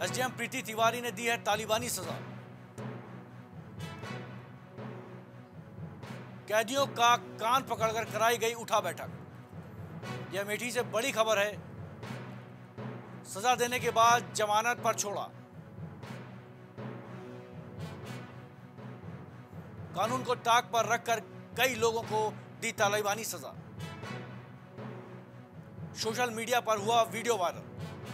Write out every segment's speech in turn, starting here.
SDM प्रीति तिवारी ने दी है तालिबानी सजा। कैदियों का कान पकड़कर कराई गई उठा बैठक। यह अमेठी से बड़ी खबर है। सजा देने के बाद जमानत पर छोड़ा। कानून को ताक पर रखकर कई लोगों को दी तालिबानी सजा। सोशल मीडिया पर हुआ वीडियो वायरल।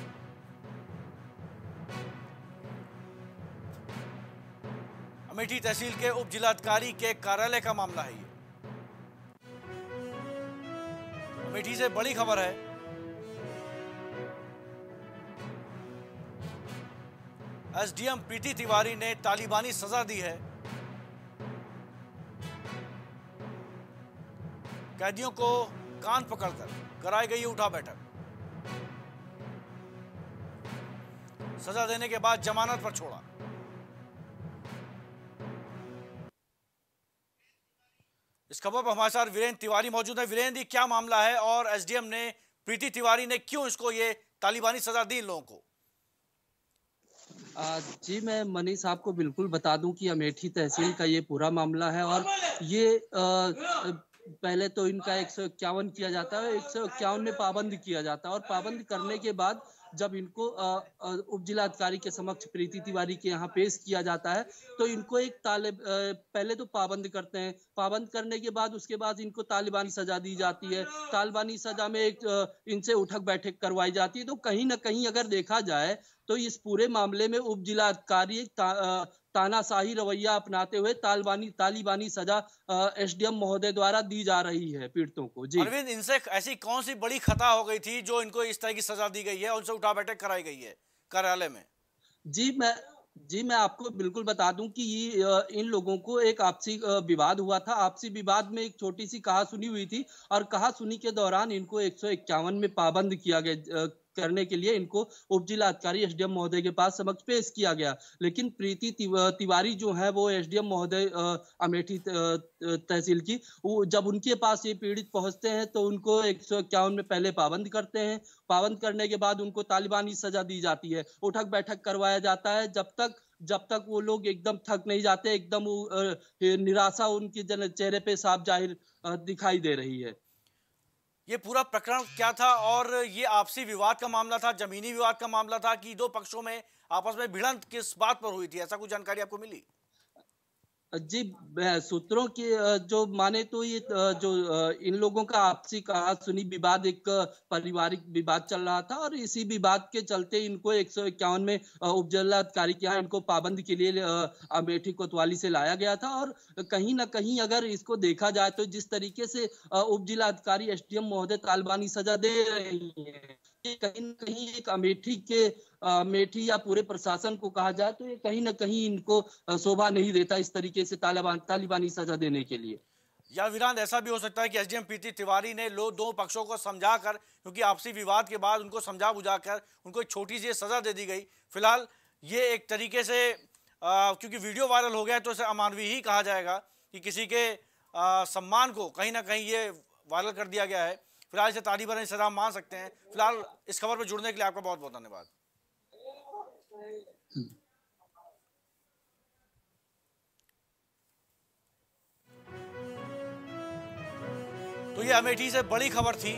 अमेठी तहसील के उप जिलाधिकारी के कार्यालय का मामला है। ये अमेठी से बड़ी खबर है। एसडीएम प्रीति तिवारी ने तालिबानी सजा दी है। कैदियों को कान पकड़कर कराई गई उठा बैठक। सजा देने के बाद जमानत पर छोड़ा। इस खबर पर हमारे साथ वीरेंद्र तिवारी मौजूद है। वीरेंद्र, क्या मामला है और एसडीएम ने प्रीति तिवारी ने क्यों इसको ये तालिबानी सजा दी इन लोगों को? जी, मैं मनीष आपको बिल्कुल बता दूं कि अमेठी तहसील का ये पूरा मामला है और ये पहले तो इनका 151 किया जाता है, 151 में पाबंद किया जाता है और पाबंद करने के बाद जब इनको उप जिलाधिकारी के समक्ष प्रीति तिवारी के यहाँ पेश किया जाता है तो इनको एक पहले तो पाबंद करते हैं। पाबंद करने के बाद उसके बाद इनको तालिबानी सजा दी जाती है। तालिबानी सजा में इनसे उठक बैठक करवाई जाती है। तो कहीं ना कहीं अगर देखा जाए तो इस पूरे मामले में उप जिलाधिकारी तानाशाही रवैया अपनाते हुए तालिबानी सजा एसडीएम महोदय द्वारा दी जा रही है पीड़ितों को। जी अरविंद, इनसे ऐसी कौन सी बड़ी खता हो गई थी जो इनको इस तरह की सजा दी गई है, उनसे उठा बैठक कराई गई है कार्यालय में? जी मैं आपको बिल्कुल बता दूं कि इन लोगों को एक आपसी विवाद हुआ था। आपसी विवाद में एक छोटी सी कहासुनी हुई थी और कहासुनी के दौरान इनको 151 में पाबंद किया गया करने के लिए इनको उप जिलाधिकारी एसडीएम महोदय के पास समक्ष पेश किया गया। लेकिन प्रीति तिवारी जो है वो एसडीएम महोदय अमेठी तहसील की, जब उनके पास ये पीड़ित पहुंचते हैं तो उनको 151 में पहले पाबंद करते हैं। पाबंद करने के बाद उनको तालिबानी सजा दी जाती है, उठक बैठक करवाया जाता है जब तक वो लोग एकदम थक नहीं जाते, एकदम निराशा उनके चेहरे पे साफ जाहिर दिखाई दे रही है। ये पूरा प्रकरण क्या था और ये आपसी विवाद का मामला था, जमीनी विवाद का मामला था कि दो पक्षों में आपस में भिड़ंत किस बात पर हुई थी? ऐसा कुछ जानकारी आपको मिली? जी, सूत्रों की जो माने तो ये जो इन लोगों का आपसी कहासुनी विवाद एक पारिवारिक विवाद चल रहा था और इसी विवाद के चलते इनको 151 में उप जिलाधिकारी के यहाँ इनको पाबंद के लिए अमेठी कोतवाली से लाया गया था। और कहीं ना कहीं अगर इसको देखा जाए तो जिस तरीके से उप जिलाधिकारी एसडीएम महोदय तालिबानी सजा दे रही है, कहीं न कहीं एक अमेठी या पूरे प्रशासन को कहा जाए तो ये कहीं ना कहीं इनको शोभा नहीं देता इस तरीके से तालिबानी सजा देने के लिए। या वीरांत, ऐसा भी हो सकता है कि एसडीएम प्रीति तिवारी ने दो पक्षों को समझाकर, क्योंकि आपसी विवाद के बाद उनको समझा बुझाकर उनको एक छोटी सी सजा दे दी गई। फिलहाल ये एक तरीके से क्योंकि वीडियो वायरल हो गया है तो इसे अमानवीय ही कहा जाएगा कि किसी के सम्मान को कहीं ना कहीं ये वायरल कर दिया गया है। फिलहाल इसे तालिबानी सजा मान सकते हैं। फिलहाल इस खबर पर जुड़ने के लिए आपका बहुत बहुत धन्यवाद। तो ये अमेठी से बड़ी खबर थी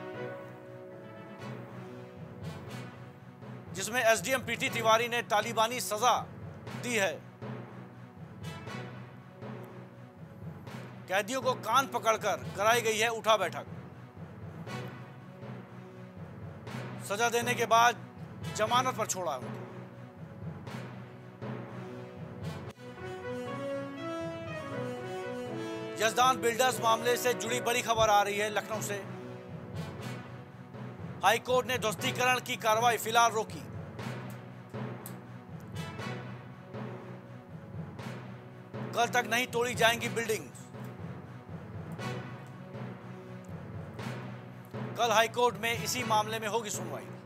जिसमें एसडीएम प्रीति तिवारी ने तालिबानी सजा दी है। कैदियों को कान पकड़कर कराई गई है उठा बैठक। सजा देने के बाद जमानत पर छोड़ा है। यजदान बिल्डर्स मामले से जुड़ी बड़ी खबर आ रही है लखनऊ से। हाईकोर्ट ने ध्वस्तीकरण की कार्रवाई फिलहाल रोकी। कल तक नहीं तोड़ी जाएंगी बिल्डिंग। कल हाईकोर्ट में इसी मामले में होगी सुनवाई।